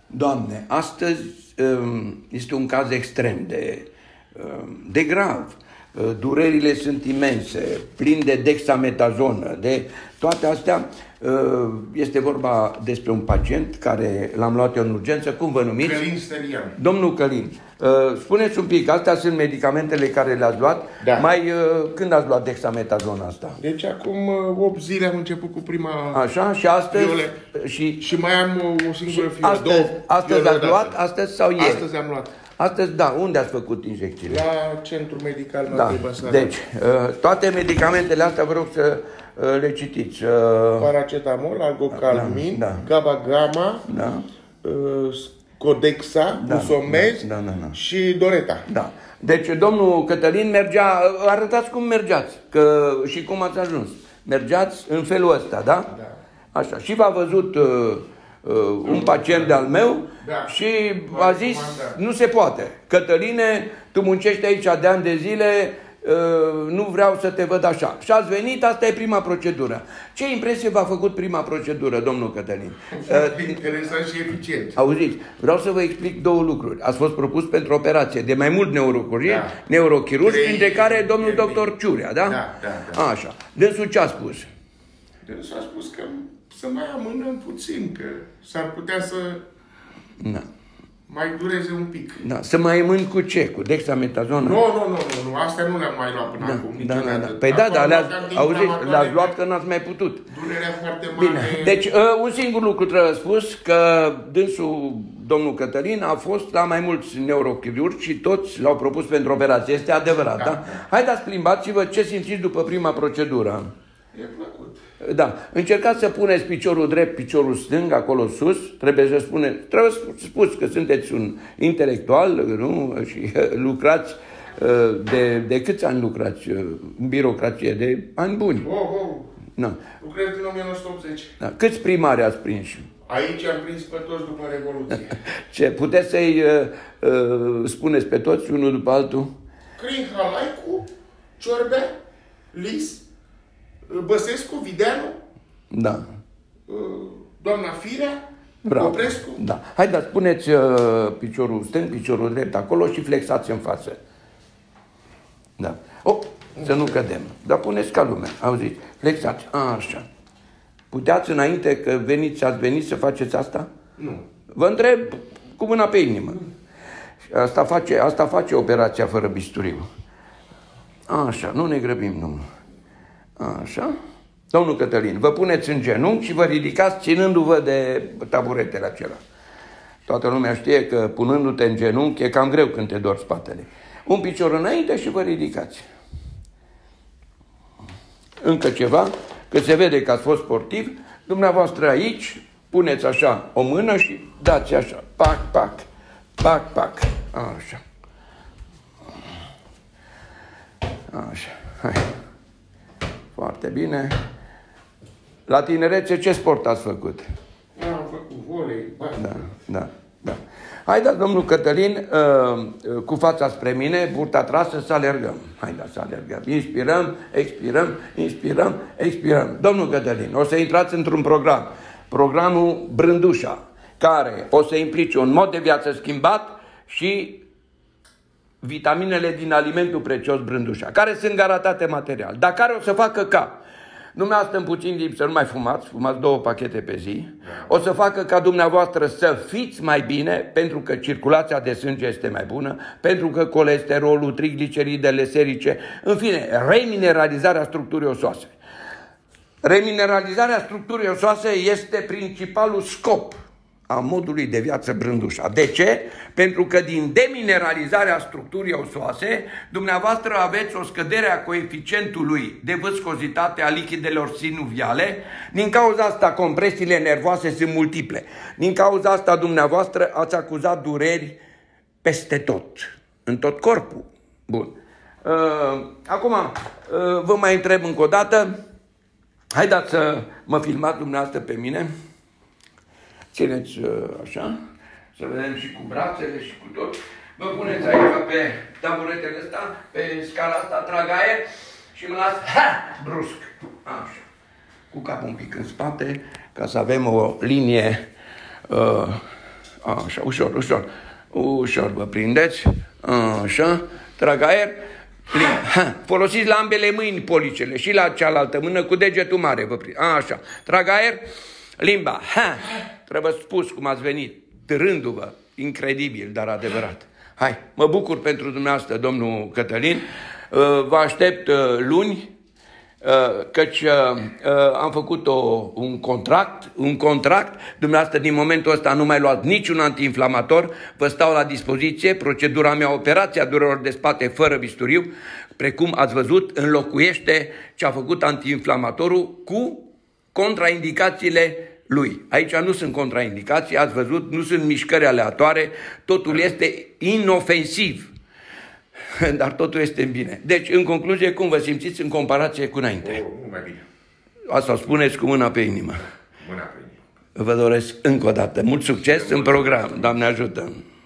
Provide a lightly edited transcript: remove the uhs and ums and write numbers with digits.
Doamne, astăzi este un caz extrem de grav. Durerile sunt imense, plin de dexametazonă, de toate astea. Este vorba despre un pacient care l-am luat eu în urgență. Cum vă numiți? Călin Stelian. Domnul Călin, spuneți un pic, astea sunt medicamentele care le-ați luat? Da. Când ați luat dexametazona asta? Deci acum 8 zile am început cu prima... Așa, și astăzi... Și mai am o singură fiolă. Astăzi ați luat? Astăzi sau ieri? Astăzi am luat. Astăzi, da. Unde ați făcut injecțiile? La Centrul Medical da. Deci, toate medicamentele astea vă rog să le citiți. Paracetamol, algocalmin, Gabagama, Codexa, Busomez și Doreta. Da. Deci, domnul Cătălin mergea... Arătați cum mergeați și cum ați ajuns. Mergeați în felul ăsta, da? Da. Așa. Și v-a văzut... un pacient de-al meu și a zis, nu se poate. Cătăline, tu muncești aici de ani de zile, nu vreau să te văd așa. Și ați venit, asta e prima procedură. Ce impresie v-a făcut prima procedură, domnul Cătălin? Interesant și eficient. Auziți, vreau să vă explic două lucruri. Ați fost propus pentru operație de mai mult neurochirurgi, printre care domnul doctor Ciurea, da? Da. Așa. Dânsul ce a spus? Dânsul a spus că să mai amânăm puțin, că s-ar putea să mai dureze un pic. Da. Să mai amân cu ce? Cu dexametazona? Nu. Astea nu le-am mai luat până acum, niciodată. Păi dar le-ați luat că n-ați mai putut. Durerea foarte mare. Bine. Deci, un singur lucru trebuie spus, că dânsul, domnul Cătălin, a fost la mai mulți neurochirurgi și toți l-au propus pentru operație. Este adevărat, da? Haideți, plimbați-vă ce simțiți după prima procedură. E plăcut. Da. Încercați să puneți piciorul drept, piciorul stâng, acolo sus. Trebuie să spuneți că sunteți un intelectual, nu? Și lucrați de câți ani lucrați în birocrație? De ani buni. Lucrez din 1980. Da. Câți primari ați prins? Aici am prins pe toți după Revoluție. Ce? Puteți să-i spuneți pe toți, unul după altul? Crin Halaicu, Ciorbea, Lis, Băsescu, Videanu, doamna Firea, Oprescu. Da. Haideți, puneți piciorul stâng, piciorul drept acolo și flexați în față. Da. Să nu cădem. Dar puneți ca lumea. Auziți? Flexați. Așa. Puteați înainte că ați venit să faceți asta? Nu. Vă întreb cu mâna pe inimă. Asta face operația fără bisturiu. Așa. Nu ne grăbim, nu. Așa. Domnul Cătălin, vă puneți în genunchi și vă ridicați ținându-vă de taburetele acelea. Toată lumea știe că punându-te în genunchi e cam greu când te dor spatele. Un picior înainte și vă ridicați. Încă ceva, că se vede că ați fost sportiv. Dumneavoastră aici puneți așa o mână și dați așa. Pac, pac, pac, pac. Așa. Așa. Hai. Foarte bine. La tinerețe ce sport ați făcut? Am făcut volei, Da. Haideți, domnul Cătălin, cu fața spre mine, burta trasă, să alergăm. Haideți să alergăm. Inspirăm, expirăm, inspirăm, expirăm. Domnul Cătălin, o să intrați într-un program. Programul Brândușa, care o să implice un mod de viață schimbat și vitaminele din alimentul prețios Brândușa, care sunt garantate material, dar care o să facă ca dumneavoastră în puțin timp să nu mai fumați 2 pachete pe zi, o să facă ca dumneavoastră să fiți mai bine, pentru că circulația de sânge este mai bună, pentru că colesterolul, trigliceridele serice, în fine, remineralizarea structurii osoase. Remineralizarea structurii osoase este principalul scop a modului de viață Brândușa. De ce? Pentru că din demineralizarea structurii osoase, dumneavoastră aveți o scădere a coeficientului de viscozitate a lichidelor sinuviale. Din cauza asta, compresiile nervoase sunt multiple. Din cauza asta, dumneavoastră ați acuzat dureri peste tot, în tot corpul. Bun. Acum, vă mai întreb încă o dată. Haideți să mă filmați dumneavoastră pe mine. Țineți așa, să vedem și cu brațele și cu tot. Vă puneți aici pe taburetele ăsta, pe scala asta, trag aer și mă las brusc. Așa. Cu capul un pic în spate, ca să avem o linie Așa, ușor, ușor. Ușor vă prindeți. Așa. Trag aer. Folosiți la ambele mâini policele și la cealaltă mână cu degetul mare. Vă așa. Trag aer. Limba. Trebuie spus cum ați venit. Rându-vă. Incredibil, dar adevărat. Hai, mă bucur pentru dumneavoastră, domnul Cătălin. Vă aștept luni, căci am făcut un contract. Dumneavoastră, din momentul ăsta, nu mai luați niciun antiinflamator. Vă stau la dispoziție. Procedura mea, operația durerilor de spate fără bisturiu, precum ați văzut, înlocuiește ce a făcut antiinflamatorul cu contraindicațiile lui. Aici nu sunt contraindicații, ați văzut, nu sunt mișcări aleatoare, totul este inofensiv. Dar totul este în bine. Deci, în concluzie, cum vă simțiți în comparație cu înainte? Mult mai bine. Asta o spuneți cu mâna pe inimă. Mâna pe inimă. Vă doresc încă o dată mult succes în program. Doamne ajută!